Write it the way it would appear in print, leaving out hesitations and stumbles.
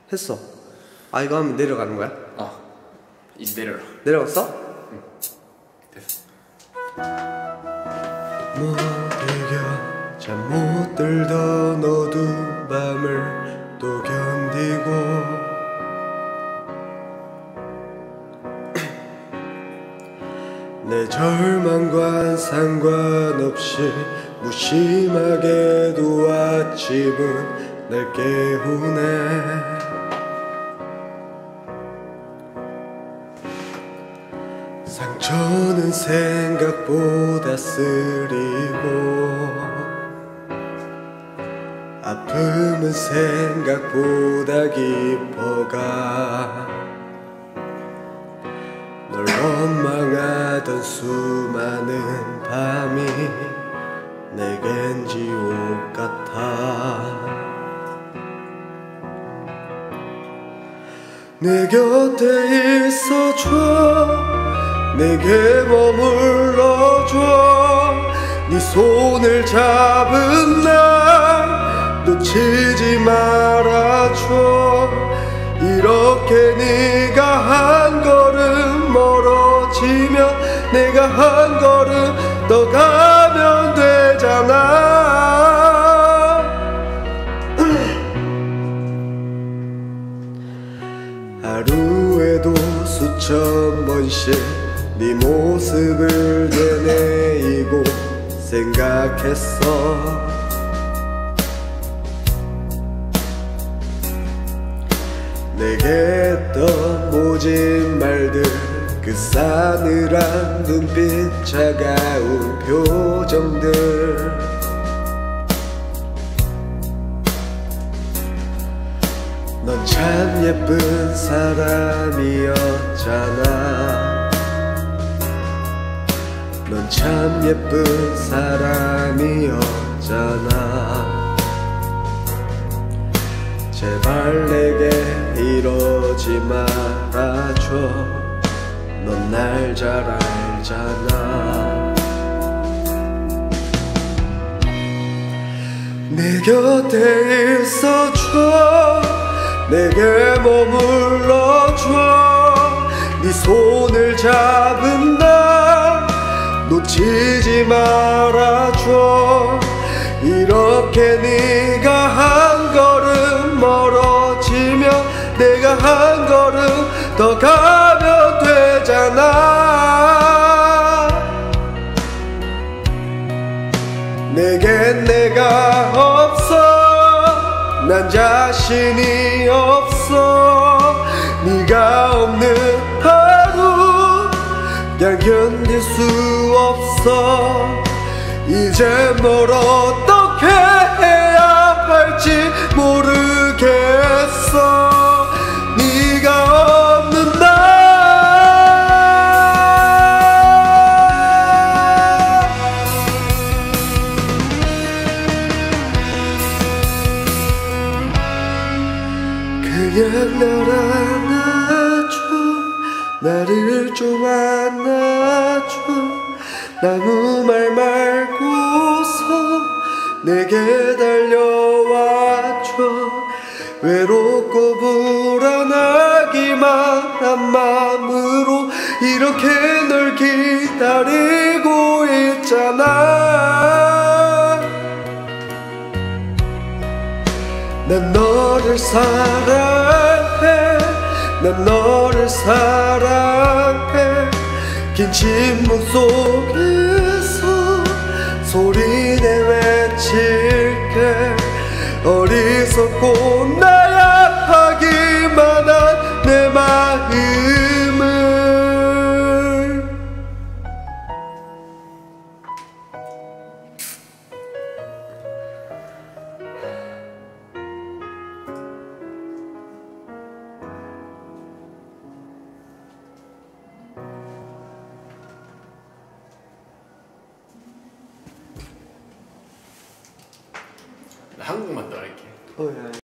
했어. 아 이거 하면 내려가는 거야? 이제 내려라. 내려갔어? 응. 됐어. 못 이겨 잠 못 들던 어두운 밤을 또 견디고 내 절망과 상관없이 무심하게도 아침은 날 깨우네. 상처는 생각보다 쓰리고 아픔은 생각보다 깊어가. 널 원망하던 수많은 밤이 내겐 지옥 같아. 내 곁에 있어줘. 내게 머물러줘. 네 손을 잡은 날 놓치지 말아줘. 이렇게 네가 한 걸음 멀어지면 내가 한 걸음 더 가면 되잖아. 하루에도 수천 번씩 네 모습을 되뇌이고 생각했어. 내게 했던 모진 말들 그 싸늘한 눈빛 차가운 표정들 넌 참 예쁜 사람이었잖아. 넌 참 예쁜 사람이었잖아. 제발 내게 이러지 말아줘. 넌 날 잘 알잖아. 내 곁에 있어줘. 내게 머물러줘. 네 손을 잡은 날 놓치지 말아줘. 이렇게 네가 한 걸음 멀어지면 내가 한 걸음 더 가면 되잖아. 내겐 내가 없어. 난 자신이 없어. 네가 없는 하루 난 견딜 수 없어. 이제 뭘 어떻게 해야 할지 모르겠어. 네가 없는 날 그냥 날 안아줘. 나를 좀 안아줘. 아무 말 말고서 내게 달려와줘. 외롭고 불안하기만 한 마음으로 이렇게 널 기다리고 있잖아. 난 너를 사랑해. 난 너를 사랑해. 긴 침묵 속에서 소리내 외칠게. 어리석고 나약하기만 한 내 마음을. 나 한국만 더 할게. 야.